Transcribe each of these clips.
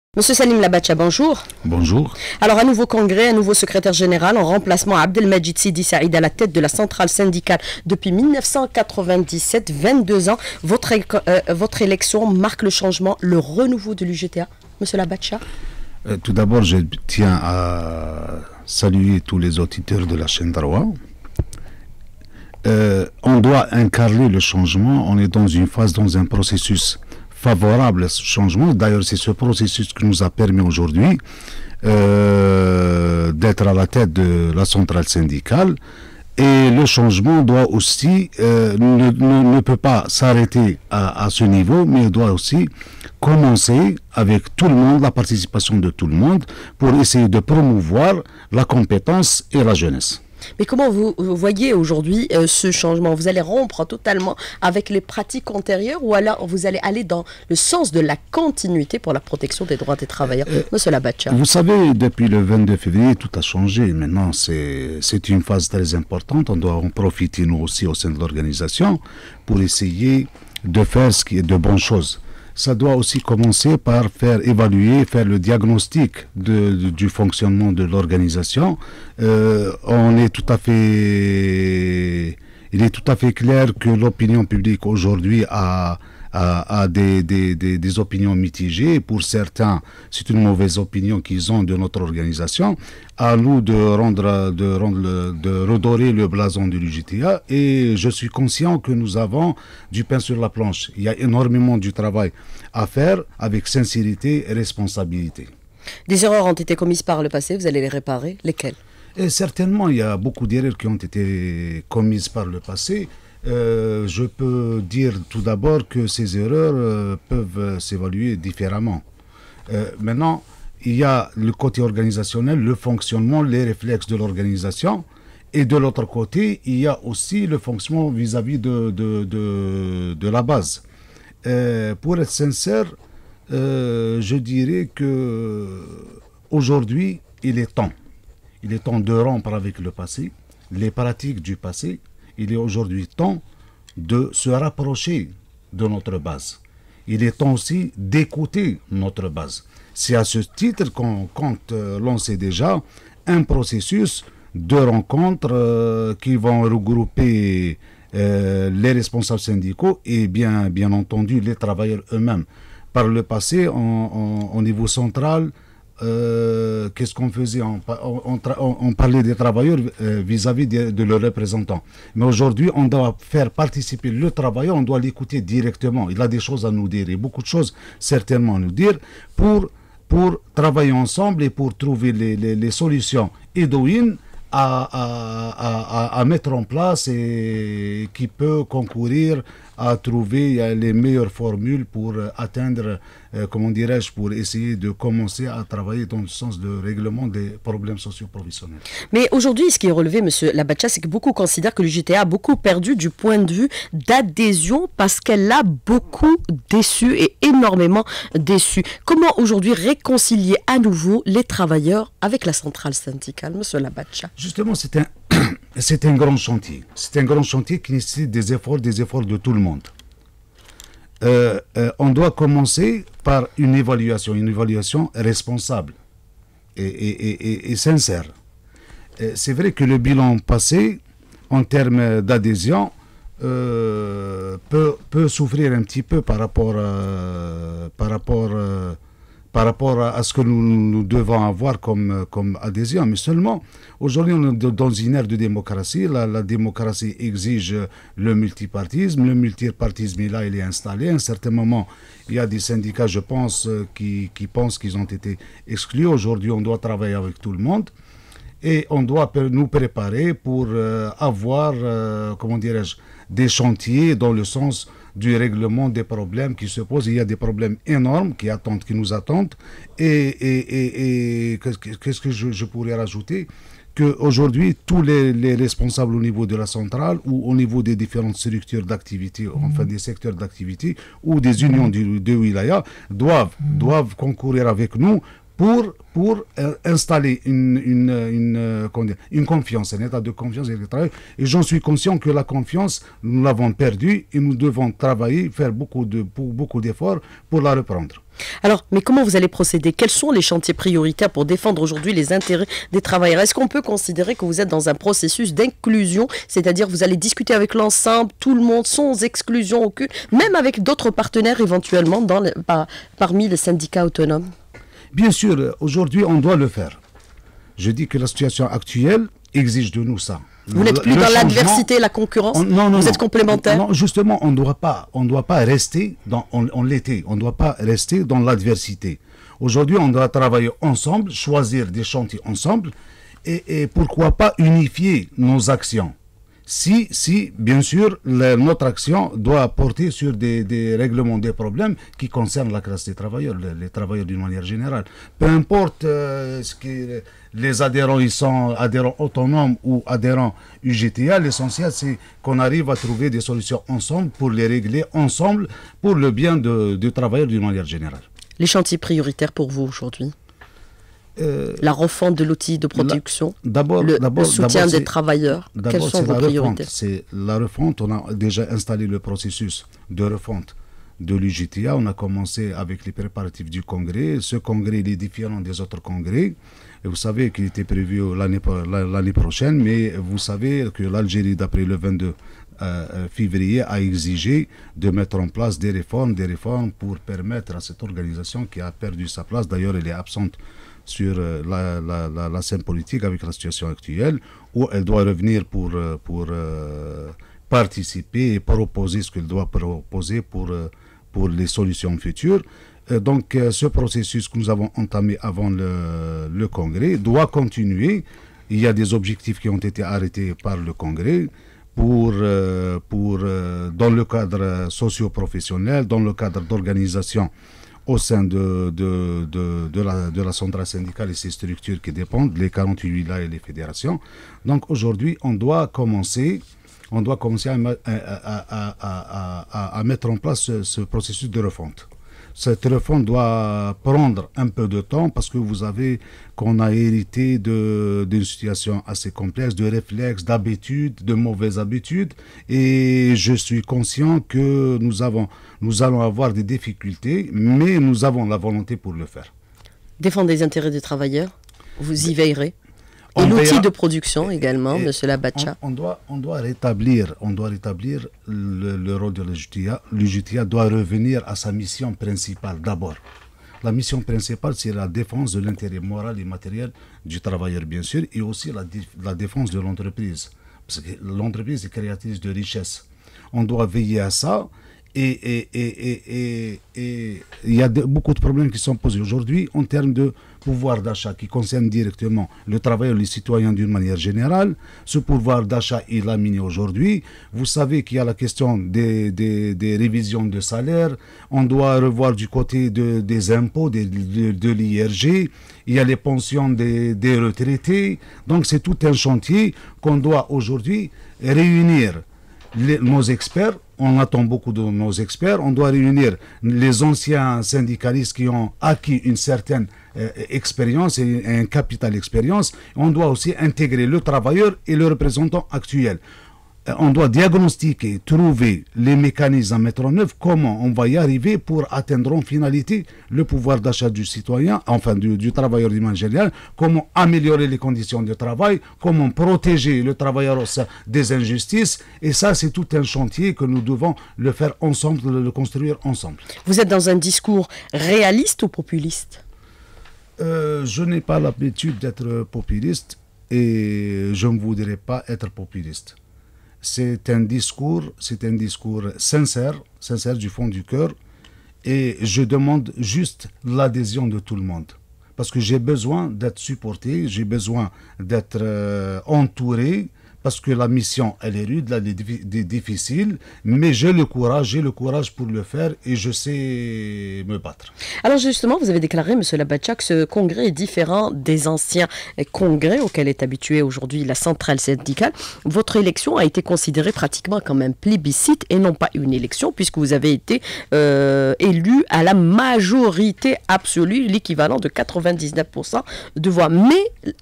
Monsieur Salim Labacha, bonjour. Bonjour. Alors, un nouveau congrès, un nouveau secrétaire général en remplacement à Abdelmajid Sidi Saïd à la tête de la centrale syndicale depuis 1997, 22 ans. Votre élection marque le changement, le renouveau de l'UGTA. Monsieur Labacha. Tout d'abord, je tiens à saluer tous les auditeurs de la chaîne Daroua. On doit incarner le changement, on est dans une phase, dans un processus favorable à ce changement. D'ailleurs, c'est ce processus qui nous a permis aujourd'hui d'être à la tête de la centrale syndicale. Et le changement doit aussi, ne peut pas s'arrêter à ce niveau, mais il doit aussi commencer avec tout le monde, la participation de tout le monde, pour essayer de promouvoir la compétence et la jeunesse. Mais comment vous voyez aujourd'hui ce changement? Vous allez rompre totalement avec les pratiques antérieures ou alors vous allez aller dans le sens de la continuité pour la protection des droits des travailleurs? Monsieur Labacha. Vous savez, depuis le 22 février, tout a changé. Maintenant, c'est une phase très importante. On doit en profiter, nous aussi, au sein de l'organisation, pour essayer de faire ce qui est de bonnes choses. Ça doit aussi commencer par faire évaluer, faire le diagnostic du fonctionnement de l'organisation. Il est tout à fait clair que l'opinion publique aujourd'hui a des opinions mitigées. Pour certains, c'est une mauvaise opinion qu'ils ont de notre organisation. À nous de redorer le blason de l'UGTA. Et je suis conscient que nous avons du pain sur la planche. Il y a énormément du travail à faire avec sincérité et responsabilité. Des erreurs ont été commises par le passé, vous allez les réparer. Lesquelles? Et certainement, il y a beaucoup d'erreurs qui ont été commises par le passé. Je peux dire tout d'abord que ces erreurs peuvent s'évaluer différemment. Maintenant, il y a le côté organisationnel, le fonctionnement, les réflexes de l'organisation. Et de l'autre côté, il y a aussi le fonctionnement vis-à-vis de la base. Pour être sincère, je dirais que aujourd'hui, il est temps. Il est temps de rompre avec le passé, les pratiques du passé. Il est aujourd'hui temps de se rapprocher de notre base. Il est temps aussi d'écouter notre base. C'est à ce titre qu'on compte lancer déjà un processus de rencontres qui vont regrouper les responsables syndicaux et bien entendu les travailleurs eux-mêmes. Par le passé, au niveau central, qu'est-ce qu'on faisait? On parlait des travailleurs vis-à-vis de leurs représentants. Mais aujourd'hui, on doit faire participer le travailleur, on doit l'écouter directement. Il a des choses à nous dire et beaucoup de choses certainement à nous dire pour travailler ensemble et pour trouver les solutions idoines à mettre en place et qui peut concourir à trouver les meilleures formules pour atteindre, comment dirais-je, pour essayer de commencer à travailler dans le sens de règlement des problèmes socio-professionnels. Mais aujourd'hui, ce qui est relevé, monsieur Labacha, c'est que beaucoup considèrent que l'UGTA a beaucoup perdu du point de vue d'adhésion parce qu'elle a beaucoup déçu et énormément déçu. Comment aujourd'hui réconcilier à nouveau les travailleurs avec la centrale syndicale, monsieur Labacha? Justement, c'est un grand chantier. C'est un grand chantier qui nécessite des efforts de tout le monde. On doit commencer par une évaluation responsable et sincère. C'est vrai que le bilan passé, en termes d'adhésion, peut souffrir un petit peu par rapport à ce que nous devons avoir comme adhésion. Mais seulement, aujourd'hui, on est dans une ère de démocratie. La démocratie exige le multipartisme. Le multipartisme, il est installé. À un certain moment, il y a des syndicats, je pense, qui pensent qu'ils ont été exclus. Aujourd'hui, on doit travailler avec tout le monde. Et on doit nous préparer pour avoir, comment dirais-je, des chantiers dans le sens du règlement des problèmes qui se posent. Il y a des problèmes énormes qui nous attendent. Et qu'est-ce que je pourrais rajouter? Qu'aujourd'hui, tous les responsables au niveau de la centrale ou au niveau des différentes structures d'activité, enfin des secteurs d'activité ou des unions de wilaya, doivent concourir avec nous pour installer une confiance, un état de confiance avec les travailleurs. Et j'en suis conscient que la confiance, nous l'avons perdue et nous devons travailler, faire beaucoup d'efforts pour la reprendre. Alors, mais comment vous allez procéder? Quels sont les chantiers prioritaires pour défendre aujourd'hui les intérêts des travailleurs? Est-ce qu'on peut considérer que vous êtes dans un processus d'inclusion, c'est-à-dire vous allez discuter avec l'ensemble, tout le monde, sans exclusion aucune, même avec d'autres partenaires éventuellement parmi les syndicats autonomes? Bien sûr, aujourd'hui, on doit le faire. Je dis que la situation actuelle exige de nous ça. Vous n'êtes plus dans l'adversité, la concurrence? Vous êtes complémentaires? Non, justement, on ne doit pas rester on l'était. On ne doit pas rester dans l'adversité. Aujourd'hui, on doit travailler ensemble, choisir des chantiers ensemble et pourquoi pas unifier nos actions. Si bien sûr, notre action doit porter sur des règlements des problèmes qui concernent la classe des travailleurs, les travailleurs d'une manière générale. Peu importe ce que les adhérents, ils sont adhérents autonomes ou adhérents UGTA, l'essentiel c'est qu'on arrive à trouver des solutions ensemble pour les régler ensemble pour le bien du travailleur d'une manière générale. Les chantiers prioritaires pour vous aujourd'hui? La refonte de l'outil de production, le soutien des travailleurs, quelles sont vos priorités? C'est la refonte. On a déjà installé le processus de refonte de l'UGTA. On a commencé avec les préparatifs du congrès. Ce congrès il est différent des autres congrès. Et vous savez qu'il était prévu l'année prochaine, mais vous savez que l'Algérie, d'après le 22 février, a exigé de mettre en place des réformes pour permettre à cette organisation qui a perdu sa place, d'ailleurs elle est absente sur la scène politique avec la situation actuelle, où elle doit revenir pour participer et proposer ce qu'elle doit proposer pour les solutions futures. Donc ce processus que nous avons entamé avant le congrès doit continuer. Il y a des objectifs qui ont été arrêtés par le congrès dans le cadre socio-professionnel, dans le cadre d'organisation au sein de la centrale syndicale et ses structures qui dépendent, les 48 wilayas et les fédérations. Donc aujourd'hui, on doit commencer à mettre en place ce processus de refonte. Cette refonte doit prendre un peu de temps parce que vous savez qu'on a hérité d'une situation assez complexe, de réflexes, d'habitudes, de mauvaises habitudes. Et je suis conscient que nous allons avoir des difficultés, mais nous avons la volonté pour le faire. Défendre les intérêts des travailleurs, vous y veillerez. Et l'outil de production également, M. Labacha. On doit rétablir le rôle de l'UGTA. L'UGTA doit revenir à sa mission principale d'abord. La mission principale, c'est la défense de l'intérêt moral et matériel du travailleur, bien sûr, et aussi la défense de l'entreprise. Parce que l'entreprise est créatrice de richesse. On doit veiller à ça. Et il y a beaucoup de problèmes qui sont posés aujourd'hui en termes de pouvoir d'achat qui concerne directement le travailleur, les citoyens d'une manière générale. Ce pouvoir d'achat, il a miné aujourd'hui. Vous savez qu'il y a la question des révisions de salaire. On doit revoir du côté des impôts, de l'IRG. Il y a les pensions des retraités. Donc c'est tout un chantier qu'on doit aujourd'hui réunir nos experts. On attend beaucoup de nos experts. On doit réunir les anciens syndicalistes qui ont acquis une certaine expérience et un capital expérience. On doit aussi intégrer le travailleur et le représentant actuel. On doit diagnostiquer, trouver les mécanismes à mettre en œuvre, comment on va y arriver pour atteindre en finalité le pouvoir d'achat du citoyen, enfin du travailleur d'une manière générale, comment améliorer les conditions de travail, comment protéger le travailleur des injustices. Et ça, c'est tout un chantier que nous devons le faire ensemble, le construire ensemble. Vous êtes dans un discours réaliste ou populiste? Je n'ai pas l'habitude d'être populiste et je ne voudrais pas être populiste. C'est un discours sincère du fond du cœur, et je demande juste l'adhésion de tout le monde. Parce que j'ai besoin d'être supporté, j'ai besoin d'être entouré, parce que la mission, elle est rude, elle est difficile, mais j'ai le courage pour le faire et je sais me battre. Alors justement, vous avez déclaré, M. Labacha, que ce congrès est différent des anciens congrès auxquels est habituée aujourd'hui la centrale syndicale. Votre élection a été considérée pratiquement comme un plébiscite et non pas une élection, puisque vous avez été élu à la majorité absolue, l'équivalent de 99% de voix. Mais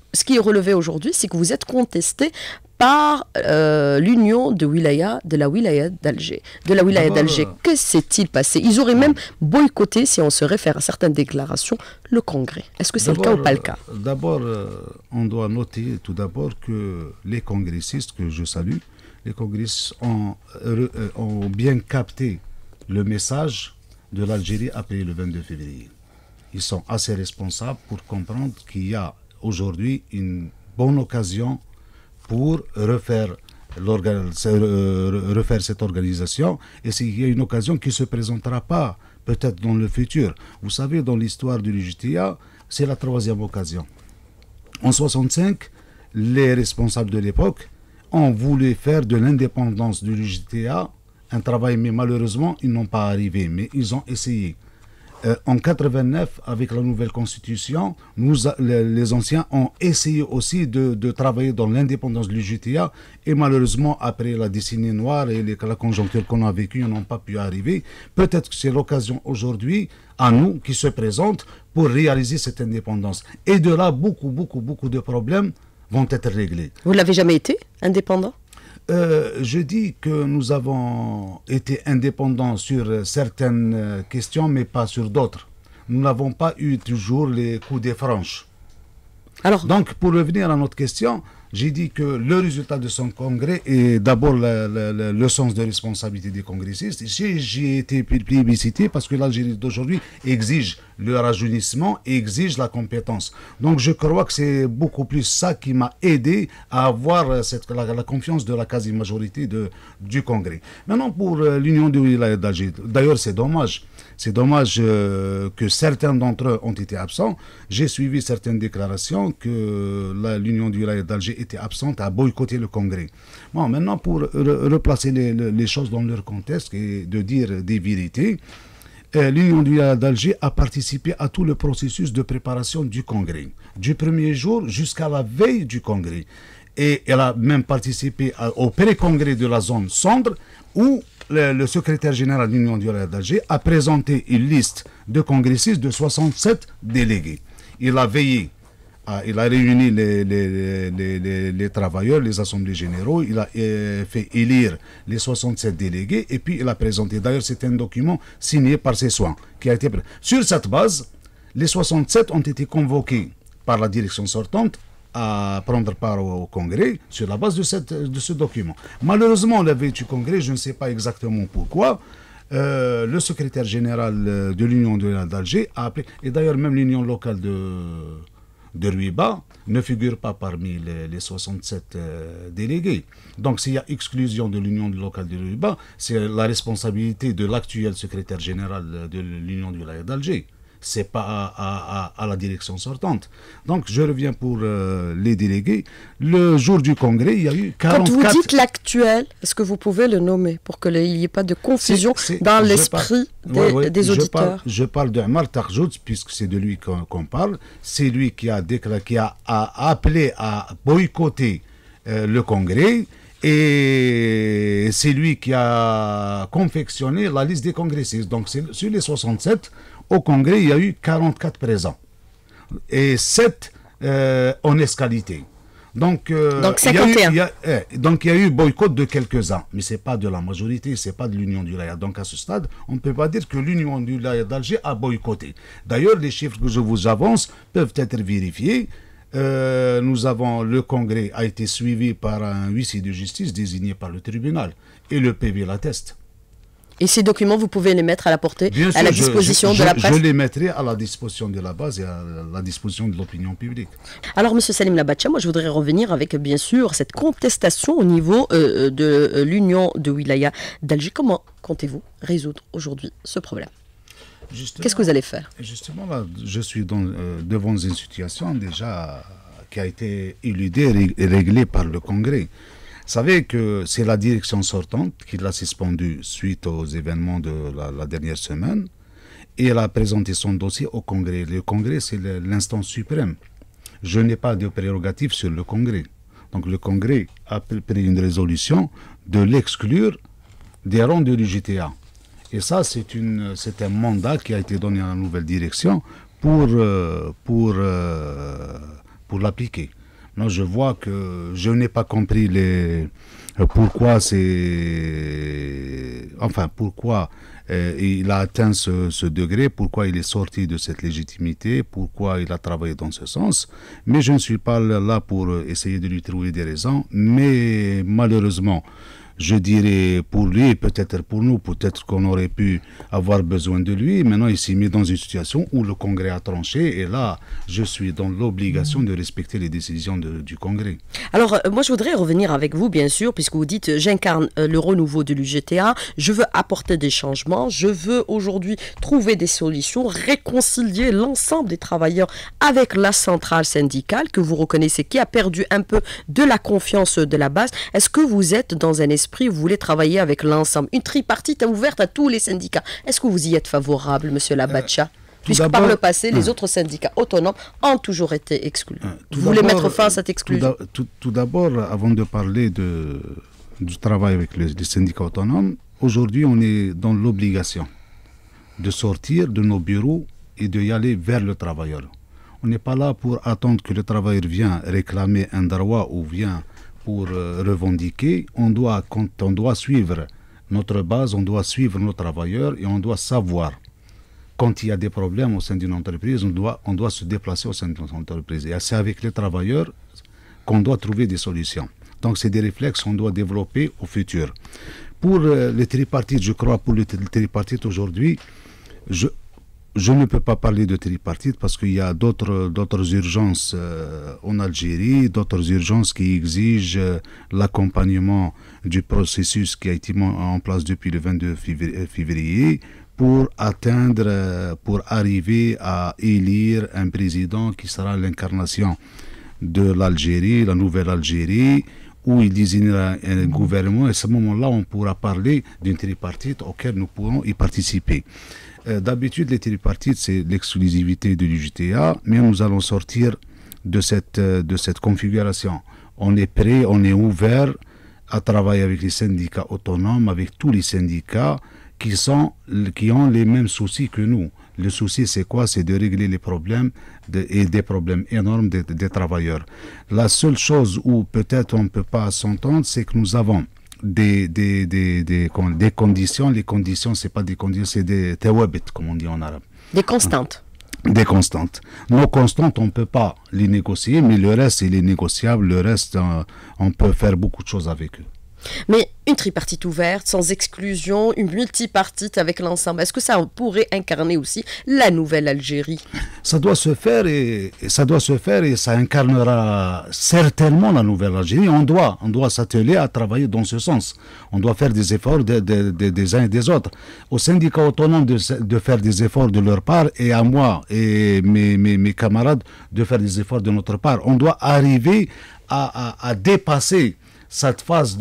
ce qui est relevé aujourd'hui, c'est que vous êtes contesté par l'union de la wilaya d'Alger. De la wilaya d'Alger, que s'est-il passé? Ils auraient même boycotté, si on se réfère à certaines déclarations, le Congrès. Est-ce que c'est le cas ou pas le cas? D'abord, on doit noter tout d'abord que les congressistes, que je salue, les congressistes ont bien capté le message de l'Algérie après le 22 février. Ils sont assez responsables pour comprendre qu'il y a aujourd'hui une bonne occasion pour refaire cette organisation, et s'il y a une occasion qui ne se présentera pas peut-être dans le futur. Vous savez, dans l'histoire de l'UJTA, c'est la troisième occasion. En 1965, les responsables de l'époque ont voulu faire de l'indépendance de l'UJTA un travail, mais malheureusement, ils n'ont pas arrivé, mais ils ont essayé. En 89, avec la nouvelle constitution, les anciens ont essayé aussi de travailler dans l'indépendance de l'UJTA, et malheureusement, après la décennie noire et la conjoncture qu'on a vécue, ils n'ont pas pu arriver. Peut-être que c'est l'occasion aujourd'hui, à nous, qui se présente pour réaliser cette indépendance. Et de là, beaucoup de problèmes vont être réglés. Vous ne l'avez jamais été, indépendant? Je dis que nous avons été indépendants sur certaines questions, mais pas sur d'autres. Nous n'avons pas eu toujours les coups des franches. Alors, donc, pour revenir à notre question, j'ai dit que le résultat de son congrès est d'abord le sens de responsabilité des congressistes. J'ai été plébiscité parce que l'Algérie d'aujourd'hui exige le rajeunissement et exige la compétence. Donc je crois que c'est beaucoup plus ça qui m'a aidé à avoir la confiance de la quasi-majorité du congrès. Maintenant, pour l'Union de Wilaya d'Alger, d'ailleurs c'est dommage. C'est dommage que certains d'entre eux ont été absents. J'ai suivi certaines déclarations que l'Union du Wilaya d'Alger était absente à boycotter le congrès. Bon, maintenant, pour replacer les choses dans leur contexte et de dire des vérités, l'Union du Wilaya d'Alger a participé à tout le processus de préparation du congrès, du premier jour jusqu'à la veille du congrès. Et elle a même participé au pré-congrès de la zone Sondre, où le secrétaire général de l'Union du Wilaya d'Alger a présenté une liste de congressistes de 67 délégués. Il a veillé, il a réuni les travailleurs, les assemblées généraux, il a fait élire les 67 délégués et puis il a présenté. D'ailleurs, c'est un document signé par ses soins qui a été prêt. Sur cette base, les 67 ont été convoqués par la direction sortante à prendre part au congrès sur la base de ce document. Malheureusement, la veille du congrès, je ne sais pas exactement pourquoi, le secrétaire général de l'Union d'Alger a appelé, et d'ailleurs même l'Union locale de Ruiba ne figure pas parmi les 67 délégués. Donc s'il y a exclusion de l'Union locale de Ruiba, c'est la responsabilité de l'actuel secrétaire général de l'Union d'Alger. C'est pas à la direction sortante. Donc je reviens pour les délégués. Le jour du congrès, il y a eu 44... Quand vous dites l'actuel, est-ce que vous pouvez le nommer pour qu'il n'y ait pas de confusion dans l'esprit des auditeurs? Je parle de Amar Tarjout, puisque c'est de lui qu'on parle. C'est lui qui a appelé à boycotter le congrès. Et c'est lui qui a confectionné la liste des congressistes. Donc sur les 67, au congrès, il y a eu 44 présents et 7 en escalité. Donc 51. Il y a eu boycott de quelques-uns, mais ce n'est pas de la majorité, ce n'est pas de l'Union du Wilaya. Donc à ce stade, on ne peut pas dire que l'Union du Wilaya d'Alger a boycotté. D'ailleurs, les chiffres que je vous avance peuvent être vérifiés. Le congrès a été suivi par un huissier de justice désigné par le tribunal et le PV l'atteste. Et ces documents, vous pouvez les mettre à la portée, à la disposition de la presse? Je les mettrai à la disposition de la base et à la disposition de l'opinion publique. Alors, M. Salim Labacha, moi je voudrais revenir avec, bien sûr, cette contestation au niveau de l'Union de Wilaya d'Alger. Comment comptez-vous résoudre aujourd'hui ce problème? Qu'est-ce que vous allez faire? Justement, là, je suis devant une situation déjà qui a été éludée et réglée par le Congrès. Vous savez que c'est la direction sortante qui l'a suspendu suite aux événements de la dernière semaine et elle a présenté son dossier au Congrès. Le Congrès, c'est l'instance suprême. Je n'ai pas de prérogative sur le Congrès. Donc le Congrès a pris une résolution de l'exclure des rangs de l'UJTA. Et ça, c'est un mandat qui a été donné à la nouvelle direction pour l'appliquer. Non, je vois que je n'ai pas compris pourquoi c'est... Enfin, pourquoi il a atteint ce degré, pourquoi il est sorti de cette légitimité, pourquoi il a travaillé dans ce sens. Mais je ne suis pas là pour essayer de lui trouver des raisons. Mais malheureusement, je dirais pour lui, peut-être pour nous, peut-être qu'on aurait pu avoir besoin de lui. Maintenant, il s'est mis dans une situation où le Congrès a tranché et là, je suis dans l'obligation de respecter les décisions du Congrès. Alors, moi, je voudrais revenir avec vous, bien sûr, puisque vous dites, j'incarne le renouveau de l'UGTA, je veux apporter des changements, je veux aujourd'hui trouver des solutions, réconcilier l'ensemble des travailleurs avec la centrale syndicale que vous reconnaissez qui a perdu un peu de la confiance de la base. Est-ce que vous êtes dans un esprit, vous voulez travailler avec l'ensemble, une tripartite ouverte à tous les syndicats? Est-ce que vous y êtes favorable, monsieur Labacha? Puisque par le passé, les autres syndicats autonomes ont toujours été exclus. Vous voulez mettre fin à cette exclusion? Tout d'abord, avant de parler du travail avec les syndicats autonomes, aujourd'hui, on est dans l'obligation de sortir de nos bureaux et d'y aller vers le travailleur. On n'est pas là pour attendre que le travailleur vienne réclamer un droit ou vienne pour revendiquer. Quand on doit suivre notre base, on doit suivre nos travailleurs et on doit savoir. Quand il y a des problèmes au sein d'une entreprise, on doit se déplacer au sein de notre entreprise. Et c'est avec les travailleurs qu'on doit trouver des solutions. Donc, c'est des réflexes qu'on doit développer au futur. Pour les tripartites, je crois, pour les tripartites aujourd'hui, je ne peux pas parler de tripartite parce qu'il y a d'autres urgences en Algérie, d'autres urgences qui exigent l'accompagnement du processus qui a été mis en place depuis le 22 février pour arriver à élire un président qui sera l'incarnation de l'Algérie, la nouvelle Algérie, où il désignera un gouvernement. Et à ce moment-là, on pourra parler d'une tripartite auquel nous pourrons y participer. D'habitude, les tripartites, c'est l'exclusivité de l'UJTA, mais nous allons sortir de cette configuration. On est prêt, on est ouvert à travailler avec les syndicats autonomes, avec tous les syndicats qui ont les mêmes soucis que nous. Le souci, c'est quoi? C'est de régler les problèmes et des problèmes énormes des travailleurs. La seule chose où peut-être on ne peut pas s'entendre, c'est que nous avons des conditions. Les conditions, c'est pas des conditions, c'est des tawabit, comme on dit en arabe. Des constantes. Des constantes. Nos constantes, on ne peut pas les négocier, mais le reste, il est négociable. Le reste, on peut faire beaucoup de choses avec eux. Mais une tripartite ouverte, sans exclusion, une multipartite avec l'ensemble, est-ce que ça pourrait incarner aussi la nouvelle Algérie? Ça doit se faire et ça incarnera certainement la nouvelle Algérie. On doit s'atteler à travailler dans ce sens. On doit faire des efforts des uns et des autres. Aux syndicats autonomes de faire des efforts de leur part et à moi et mes camarades de faire des efforts de notre part. On doit arriver à dépasser cette phase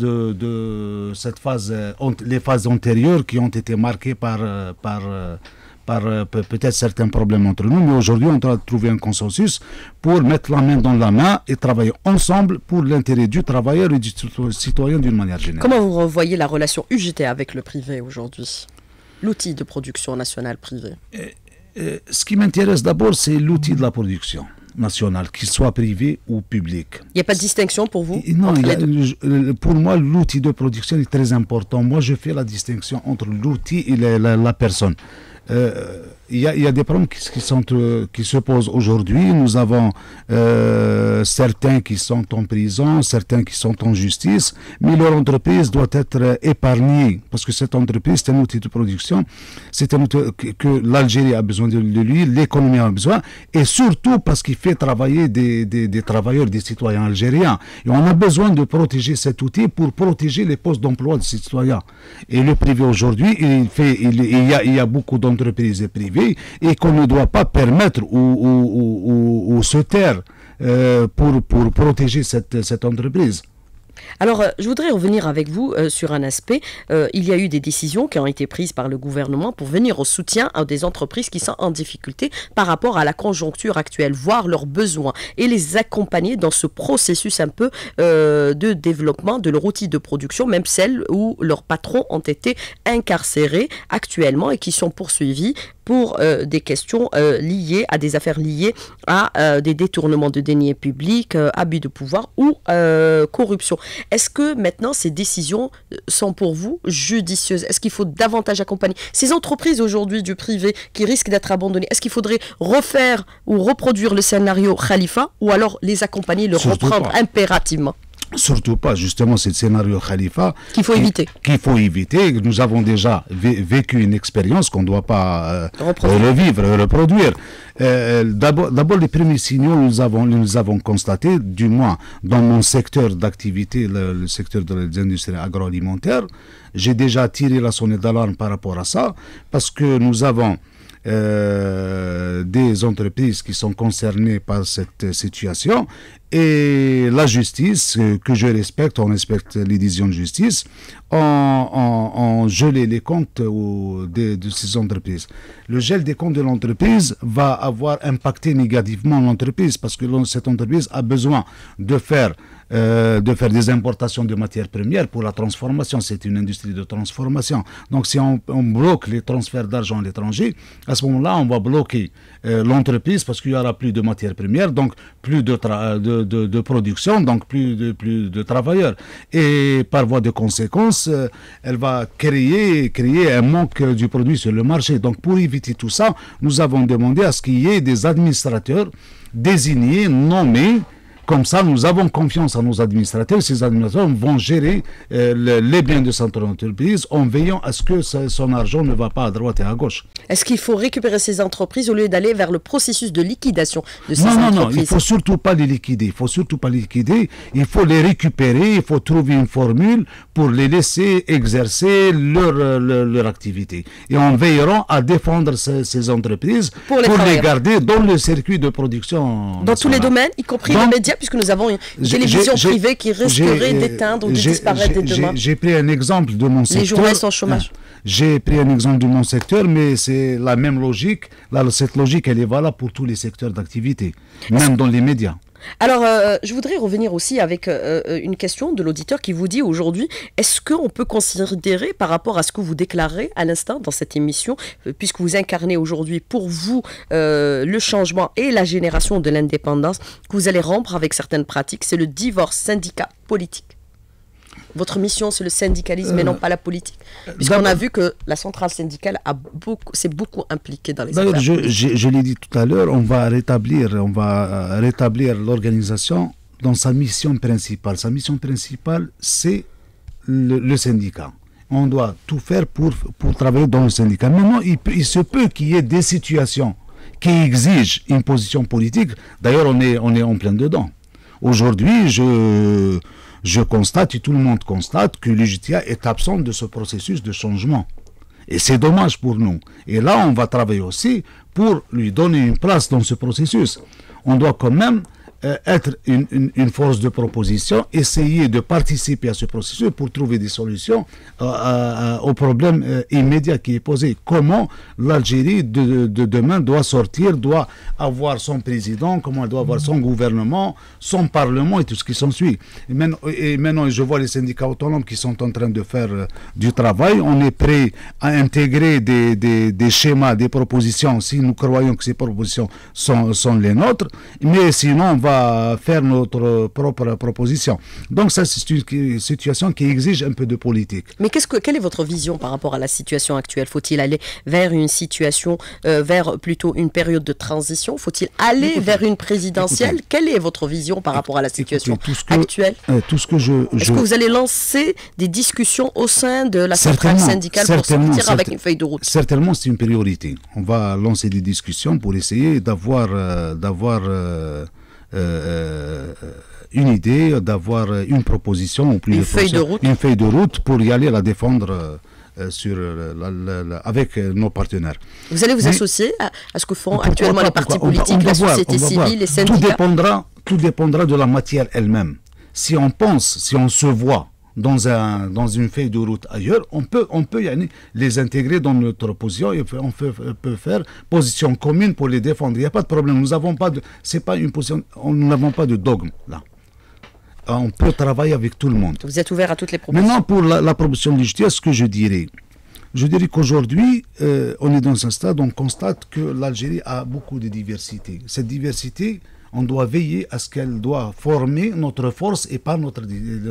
les phases antérieures qui ont été marquées par peut-être certains problèmes entre nous, mais aujourd'hui on doit trouver un consensus pour mettre la main dans la main et travailler ensemble pour l'intérêt du travailleur et du citoyen d'une manière générale. Comment vous revoyez la relation UJTA avec le privé aujourd'hui, l'outil de production nationale privée? Ce qui m'intéresse d'abord, c'est l'outil de la production nationale, qu'il soit privé ou public. Il n'y a pas de distinction pour vous? Non, pour moi, l'outil de production est très important. Moi, je fais la distinction entre l'outil et la personne. Il y a des problèmes qui se posent aujourd'hui. Nous avons certains qui sont en prison, certains qui sont en justice, mais leur entreprise doit être épargnée parce que cette entreprise, c'est un outil de production, c'est un outil que l'Algérie a besoin de lui, l'économie a besoin, et surtout parce qu'il fait travailler des travailleurs, des citoyens algériens. Et on a besoin de protéger cet outil pour protéger les postes d'emploi des citoyens. Et le privé aujourd'hui, il y a beaucoup d'entreprises privées et qu'on ne doit pas permettre ou se taire pour protéger cette entreprise. Alors, je voudrais revenir avec vous sur un aspect. Il y a eu des décisions qui ont été prises par le gouvernement pour venir au soutien à des entreprises qui sont en difficulté par rapport à la conjoncture actuelle, voir leurs besoins et les accompagner dans ce processus un peu de développement de leur outil de production, même celles où leurs patrons ont été incarcérés actuellement et qui sont poursuivis pour des questions liées à des affaires liées à des détournements de deniers publics, abus de pouvoir ou corruption. Est-ce que maintenant ces décisions sont pour vous judicieuses? Est-ce qu'il faut davantage accompagner ces entreprises aujourd'hui du privé qui risquent d'être abandonnées? Est-ce qu'il faudrait refaire ou reproduire le scénario Khalifa ou alors les accompagner, le reprendre impérativement? Surtout pas, justement, c'est le scénario Khalifa qu'il faut éviter. Nous avons déjà vécu une expérience qu'on ne doit pas reproduire. D'abord, les premiers signaux, nous avons constaté, du moins dans mon secteur d'activité, le secteur des industries agroalimentaires, j'ai déjà tiré la sonnette d'alarme par rapport à ça, parce que nous avons des entreprises qui sont concernées par cette situation et la justice, que je respecte, on respecte les décisions de justice, ont gelé les comptes de ces entreprises. Le gel des comptes de l'entreprise va avoir impacté négativement l'entreprise parce que cette entreprise a besoin de faire des importations de matières premières pour la transformation. C'est une industrie de transformation. Donc si on bloque les transferts d'argent à l'étranger, à ce moment-là, on va bloquer l'entreprise parce qu'il n'y aura plus de matières premières, donc plus de production, donc plus de travailleurs. Et par voie de conséquence, elle va créer un manque du produit sur le marché. Donc pour éviter tout ça, nous avons demandé à ce qu'il y ait des administrateurs désignés, nommés. Comme ça, nous avons confiance à nos administrateurs. Ces administrateurs vont gérer les biens de cette entreprise en veillant à ce que son argent ne va pas à droite et à gauche. Est-ce qu'il faut récupérer ces entreprises au lieu d'aller vers le processus de liquidation de ces entreprises? Non, il ne faut surtout pas les liquider. Il faut les récupérer. Il faut trouver une formule pour les laisser exercer leur activité. Et on veillera à défendre ces entreprises pour les garder dans le circuit de production. Dans tous les domaines, y compris les médias, puisque nous avons une télévision privée qui risquerait d'éteindre ou de disparaître dès demain. J'ai pris un exemple de mon secteur. Les journalistes en chômage. J'ai pris un exemple de mon secteur, mais c'est la même logique. Cette logique, elle est valable pour tous les secteurs d'activité, même dans les médias. Alors, je voudrais revenir aussi avec une question de l'auditeur qui vous dit aujourd'hui, est-ce qu'on peut considérer par rapport à ce que vous déclarez à l'instant dans cette émission, puisque vous incarnez aujourd'hui pour vous le changement et la génération de l'indépendance, que vous allez rompre avec certaines pratiques, c'est le divorce syndicat-politique? Votre mission, c'est le syndicalisme et non pas la politique. Puisqu'on a vu que la centrale syndicale s'est beaucoup impliquée dans les affaires. D'ailleurs, je l'ai dit tout à l'heure, on va rétablir l'organisation dans sa mission principale. Sa mission principale, c'est le syndicat. On doit tout faire pour travailler dans le syndicat. Maintenant, il se peut qu'il y ait des situations qui exigent une position politique. D'ailleurs, on est en plein dedans. Aujourd'hui, je constate, et tout le monde constate, que l'UJTA est absent de ce processus de changement. Et c'est dommage pour nous. Et là, on va travailler aussi pour lui donner une place dans ce processus. On doit quand même être une force de proposition, essayer de participer à ce processus pour trouver des solutions au problème immédiat qui est posé. Comment l'Algérie de demain doit sortir, doit avoir son président, comment elle doit avoir son gouvernement, son parlement et tout ce qui s'ensuit. Et maintenant, je vois les syndicats autonomes qui sont en train de faire du travail. On est prêt à intégrer des schémas, des propositions, si nous croyons que ces propositions sont les nôtres. Mais sinon, on va faire notre propre proposition. Donc ça, c'est une situation qui exige un peu de politique. Mais quelle est votre vision par rapport à la situation actuelle? Faut-il aller vers une situation, vers plutôt une période de transition? Faut-il aller vers une présidentielle? Quelle est votre vision par rapport à la situation actuelle? Est-ce que vous allez lancer des discussions au sein de la centrale syndicale pour sortir avec une feuille de route? Certainement, c'est une priorité. On va lancer des discussions pour essayer d'avoir une idée, d'avoir une proposition ou plus une feuille de route pour y aller la défendre avec nos partenaires. Vous allez vous associer à ce que font actuellement les partis politiques, la société civile, les syndicats? Tout dépendra de la matière elle-même. si on pense, si on se voit dans une feuille de route ailleurs, on peut les intégrer dans notre position et on peut faire position commune pour les défendre. Il n'y a pas de problème. Nous n'avons pas de, c'est pas une position, nous n'avons pas de dogme là. On peut travailler avec tout le monde. Vous êtes ouvert à toutes les propositions. Maintenant, pour la proposition législative, ce que je dirais qu'aujourd'hui, on est dans un stade où on constate que l'Algérie a beaucoup de diversité. Cette diversité, on doit veiller à ce qu'elle doit former notre force et pas notre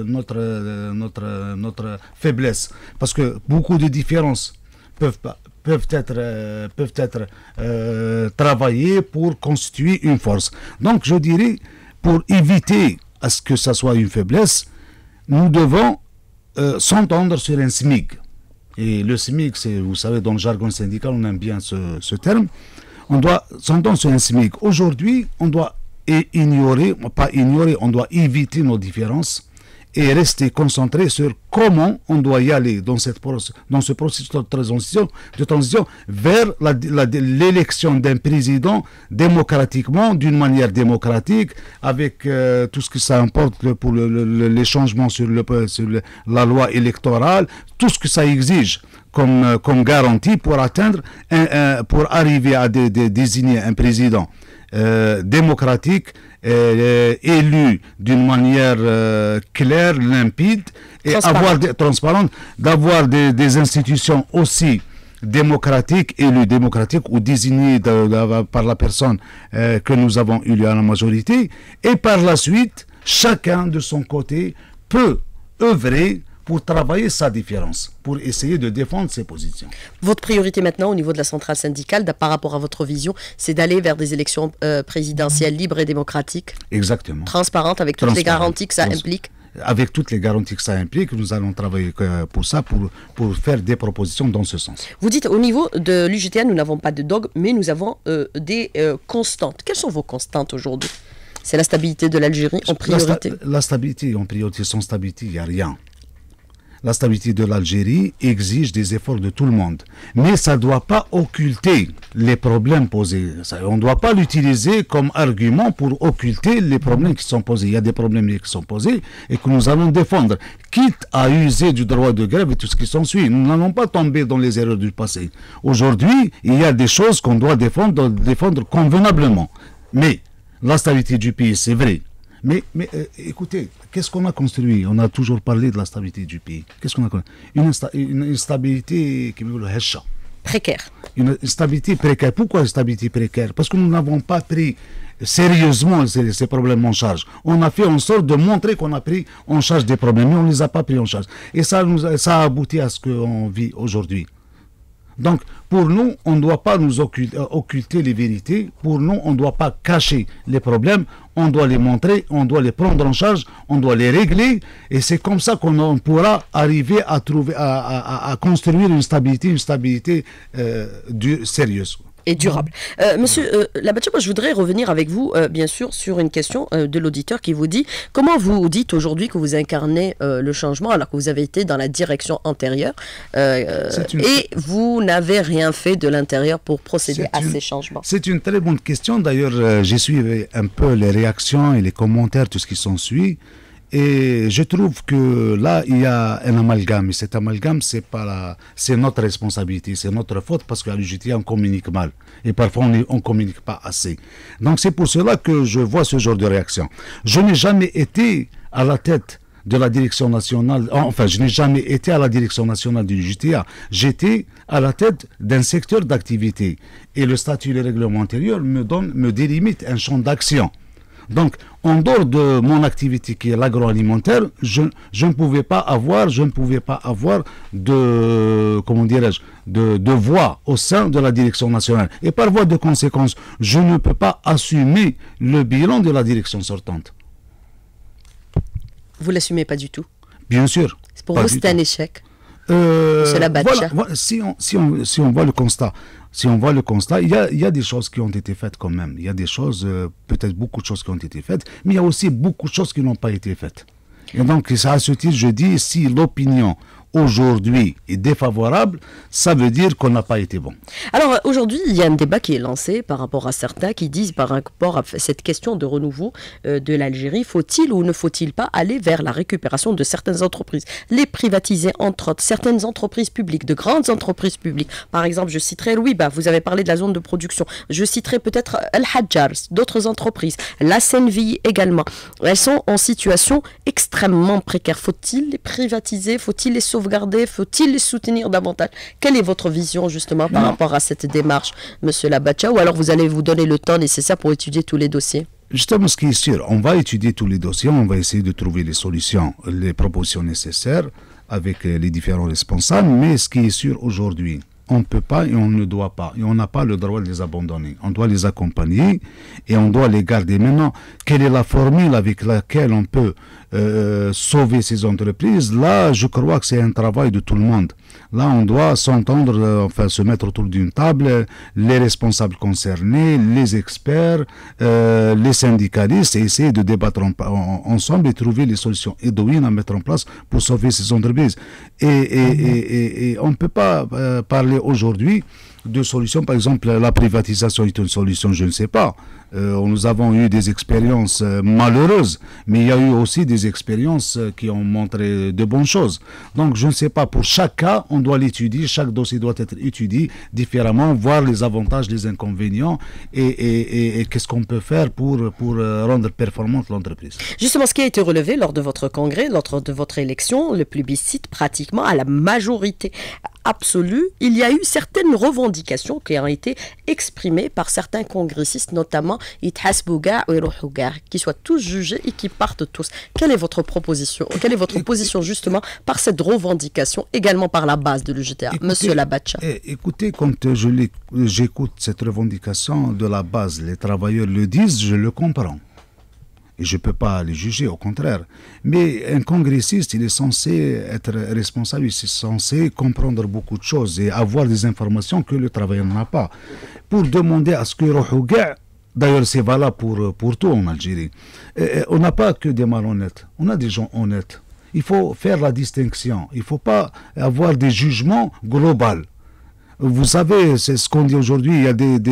faiblesse. Parce que beaucoup de différences peuvent être travaillées pour constituer une force. Donc, je dirais, pour éviter à ce que ça soit une faiblesse, nous devons s'entendre sur un SMIC. Et le SMIC, c'est, vous savez, dans le jargon syndical, on aime bien ce terme. On doit s'entendre sur un SMIC. Aujourd'hui, on doit on doit éviter nos différences et rester concentré sur comment on doit y aller dans ce processus de transition vers l'élection d'un président démocratiquement, d'une manière démocratique, avec tout ce que ça importe pour les changements sur la loi électorale, tout ce que ça exige comme garantie pour pour arriver à désigner un président démocratique, élu d'une manière claire, limpide et transparente, d'avoir des institutions aussi démocratiques, élues démocratiques ou désignées par la personne que nous avons élue à la majorité, et par la suite, chacun de son côté peut œuvrer pour travailler sa différence, pour essayer de défendre ses positions. Votre priorité maintenant au niveau de la centrale syndicale, par rapport à votre vision, c'est d'aller vers des élections présidentielles libres et démocratiques. Exactement. Transparentes, avec toutes les garanties que ça implique. Avec toutes les garanties que ça implique, nous allons travailler pour ça, pour faire des propositions dans ce sens. Vous dites, au niveau de l'UJTA, nous n'avons pas de dogme, mais nous avons des constantes. Quelles sont vos constantes aujourd'hui? C'est la stabilité de l'Algérie en priorité. La stabilité en priorité, sans stabilité, il n'y a rien. La stabilité de l'Algérie exige des efforts de tout le monde. Mais ça ne doit pas occulter les problèmes posés. On ne doit pas l'utiliser comme argument pour occulter les problèmes qui sont posés. Il y a des problèmes qui sont posés et que nous allons défendre, quitte à user du droit de grève et tout ce qui s'ensuit. Nous n'allons pas tomber dans les erreurs du passé. Aujourd'hui, il y a des choses qu'on doit défendre convenablement. Mais la stabilité du pays, c'est vrai. Mais écoutez, qu'est-ce qu'on a construit? On a toujours parlé de la stabilité du pays. Qu'est-ce qu'on a construit? Une stabilité qui veut le hesha. Précaire. Une stabilité précaire. Pourquoi une stabilité précaire? Parce que nous n'avons pas pris sérieusement ces problèmes en charge. On a fait en sorte de montrer qu'on a pris en charge des problèmes, mais on ne les a pas pris en charge. Et ça a abouti à ce qu'on vit aujourd'hui. Donc, pour nous, on ne doit pas nous occulter les vérités. Pour nous, on ne doit pas cacher les problèmes. On doit les montrer, on doit les prendre en charge, on doit les régler. Et c'est comme ça qu'on pourra arriver à construire une stabilité sérieuse. Et durable. Monsieur Labachaba, je voudrais revenir avec vous, bien sûr, sur une question de l'auditeur qui vous dit comment vous dites aujourd'hui que vous incarnez le changement alors que vous avez été dans la direction antérieure et vous n'avez rien fait de l'intérieur pour procéder à ces changements. C'est une très bonne question. D'ailleurs, j'ai suivi un peu les réactions et les commentaires, tout ce qui s'ensuit. Et je trouve que là, il y a un amalgame. Et cet amalgame, c'est notre responsabilité, c'est notre faute parce qu'à l'UJTA, on communique mal. Et parfois, on ne communique pas assez. Donc, c'est pour cela que je vois ce genre de réaction. Je n'ai jamais été à la tête de la direction nationale, enfin, je n'ai jamais été à la direction nationale du l'UJTA. J'étais à la tête d'un secteur d'activité. Et le statut et le règlement intérieur me délimite un champ d'action. Donc, en dehors de mon activité qui est l'agroalimentaire, je ne pouvais pas avoir de voix au sein de la direction nationale. Et par voie de conséquence, je ne peux pas assumer le bilan de la direction sortante. Vous l'assumez pas du tout? Bien sûr. Pour vous, c'est un échec. C'est la voilà, si on voit le constat. Si on voit le constat, il y a des choses qui ont été faites quand même. Il y a des choses, peut-être beaucoup de choses qui ont été faites, mais il y a aussi beaucoup de choses qui n'ont pas été faites. Et donc, à ce titre, je dis, si l'opinion aujourd'hui est défavorable, ça veut dire qu'on n'a pas été bon. Alors aujourd'hui, il y a un débat qui est lancé par rapport à certains qui disent par rapport à cette question de renouveau de l'Algérie, faut-il ou ne faut-il pas aller vers la récupération de certaines entreprises, les privatiser entre autres, certaines entreprises publiques, de grandes entreprises publiques. Par exemple, je citerai Louiba, vous avez parlé de la zone de production, je citerai peut-être Al-Hadjar, d'autres entreprises, la Senvi également. Elles sont en situation extrêmement précaire. Faut-il les privatiser? Faut-il les sauvegarder? Faut-il les soutenir davantage? Quelle est votre vision justement par rapport à cette démarche, Monsieur Labacha? Ou alors vous allez vous donner le temps nécessaire pour étudier tous les dossiers? Justement, ce qui est sûr, on va étudier tous les dossiers, on va essayer de trouver les solutions, les propositions nécessaires avec les différents responsables, mais ce qui est sûr aujourd'hui, on ne peut pas et on ne doit pas, et on n'a pas le droit de les abandonner. On doit les accompagner et on doit les garder. Maintenant, quelle est la formule avec laquelle on peut sauver ces entreprises? Là, je crois que c'est un travail de tout le monde. Là, on doit s'entendre, enfin se mettre autour d'une table, les responsables concernés, les experts, les syndicalistes, et essayer de débattre ensemble et trouver les solutions idoines à mettre en place pour sauver ces entreprises. Et on ne peut pas parler aujourd'hui de solutions. Par exemple, la privatisation est une solution, je ne sais pas. Nous avons eu des expériences malheureuses, mais il y a eu aussi des expériences qui ont montré de bonnes choses. Donc, je ne sais pas, pour chaque cas, on doit l'étudier, chaque dossier doit être étudié différemment, voir les avantages, les inconvénients et qu'est-ce qu'on peut faire pour rendre performante l'entreprise. Justement, ce qui a été relevé lors de votre congrès, lors de votre élection, le plébiscite pratiquement à la majorité absolue, il y a eu certaines revendications qui ont été exprimées par certains congressistes, notamment Ithasbouga et Rouhouga, qui soient tous jugés et qui partent tous. Quelle est votre proposition? Quelle est votre position justement par cette revendication, également par la base de l'UJTA, Monsieur Labacha? Écoutez, quand j'écoute cette revendication de la base, les travailleurs le disent, je le comprends. Et je ne peux pas les juger, au contraire. Mais un congressiste, il est censé être responsable, il est censé comprendre beaucoup de choses et avoir des informations que le travailleur n'a pas. Pour demander à ce que Rouhouga, d'ailleurs c'est valable pour tout en Algérie, on n'a pas que des malhonnêtes, on a des gens honnêtes. Il faut faire la distinction, il ne faut pas avoir des jugements globaux. Vous savez, c'est ce qu'on dit aujourd'hui, il y a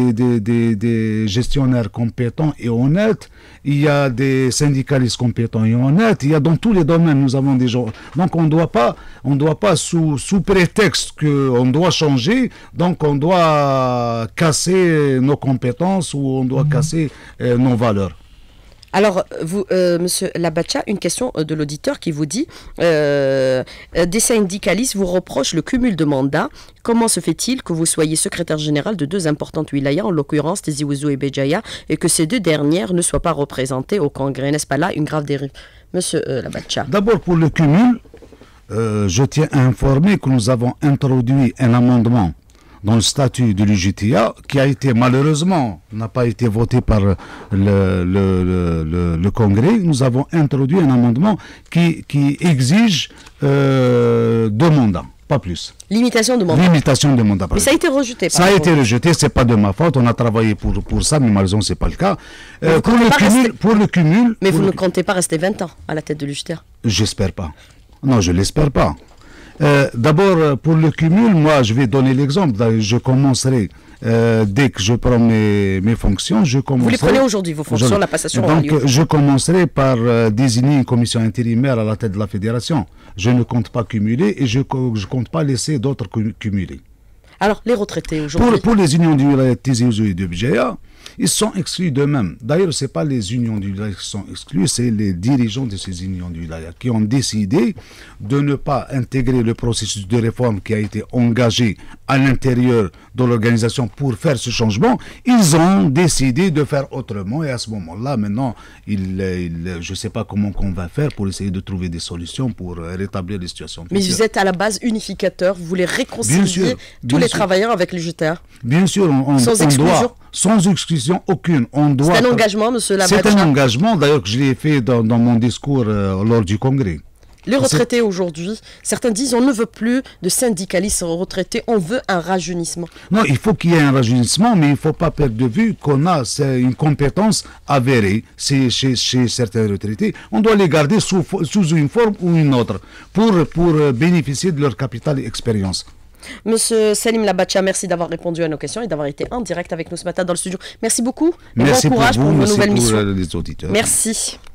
des gestionnaires compétents et honnêtes, il y a des syndicalistes compétents et honnêtes, il y a dans tous les domaines, nous avons des gens. Donc on ne doit pas sous prétexte qu'on doit changer, donc on doit casser nos compétences ou on doit casser nos valeurs. Alors, vous, Monsieur Labacha, une question de l'auditeur qui vous dit des syndicalistes vous reprochent le cumul de mandats. Comment se fait-il que vous soyez secrétaire général de deux importantes wilayas, en l'occurrence Tizi Ouzou et Béjaïa, et que ces deux dernières ne soient pas représentées au Congrès? N'est-ce pas là une grave dérive, Monsieur Labacha? D'abord, pour le cumul, je tiens à informer que nous avons introduit un amendement dans le statut de l'UJTA, qui a été malheureusement, n'a pas été voté par le Congrès. Nous avons introduit un amendement qui exige 2 mandats, pas plus. Limitation de mandat. Limitation de mandat. Mais ça a été rejeté. Ça a été rejeté, c'est pas de ma faute. On a travaillé pour ça, mais malheureusement c'est pas le cas. Pour le cumul. Mais vous ne comptez pas rester 20 ans à la tête de l'UJTA? J'espère pas. Non, je l'espère pas. D'abord, pour le cumul, moi, je vais donner l'exemple. Je commencerai, dès que je prends mes fonctions, Vous les prenez aujourd'hui, vos fonctions, la passation aura lieu. Donc, je commencerai par désigner une commission intérimaire à la tête de la fédération. Je ne compte pas cumuler et je ne compte pas laisser d'autres cumuler. Alors, les retraités aujourd'hui. Pour les unions du wilaya Tizi Ouzou et de Béjaïa, ils sont exclus d'eux-mêmes. D'ailleurs, ce n'est pas les unions du wilaya qui sont exclus, c'est les dirigeants de ces unions du wilaya qui ont décidé de ne pas intégrer le processus de réforme qui a été engagé à l'intérieur de l'organisation pour faire ce changement. Ils ont décidé de faire autrement et à ce moment-là, maintenant, je ne sais pas comment on va faire pour essayer de trouver des solutions pour rétablir les situations. Mais vous êtes à la base unificateur, vous voulez réconcilier tous les travailleurs avec l'UJTA? Bien sûr, sans exclusion. Sans exclusion aucune. C'est un engagement, Monsieur Labacha? C'est un engagement, d'ailleurs, que je l'ai fait dans mon discours lors du Congrès. Les retraités aujourd'hui, certains disent on ne veut plus de syndicalistes retraités, on veut un rajeunissement. Non, il faut qu'il y ait un rajeunissement, mais il ne faut pas perdre de vue qu'on a une compétence avérée chez certains retraités. On doit les garder sous une forme ou une autre pour bénéficier de leur capital et expérience. Monsieur Salim Labacha, merci d'avoir répondu à nos questions et d'avoir été en direct avec nous ce matin dans le studio. Merci beaucoup et merci bon courage pour vos nouvelles missions. Les auditeurs. Merci.